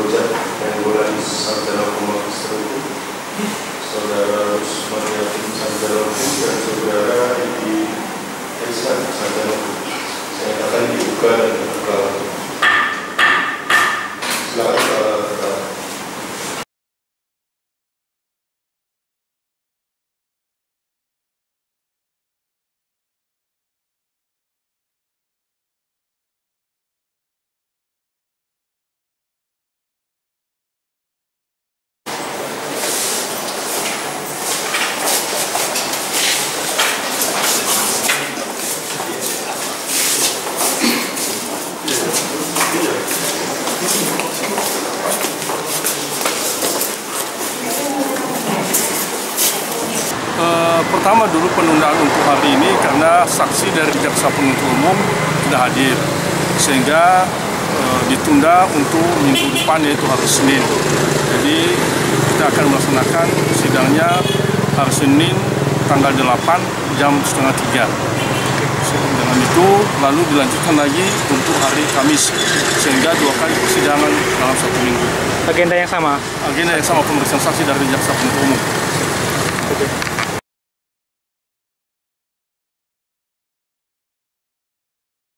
Ojak Nainggolan Sarjana Hukum Magister Hukum, Saudara Rusman Yakin Sarjana Hukum, dan Saudara Edi Ihsan Sarjana Hukum. Saya akan dibuka dan dibuka. Silakan. Pertama dulu penundaan untuk hari ini karena saksi dari jaksa penuntut umum tidak hadir, sehingga ditunda untuk minggu depan, yaitu hari Senin. Jadi kita akan melaksanakan sidangnya hari Senin tanggal 8 jam 2:30. Dengan itu lalu dilanjutkan lagi untuk hari Kamis, sehingga 2 kali persidangan dalam 1 minggu. Agenda yang sama? Agenda yang sama, pemeriksaan saksi dari jaksa penuntut umum.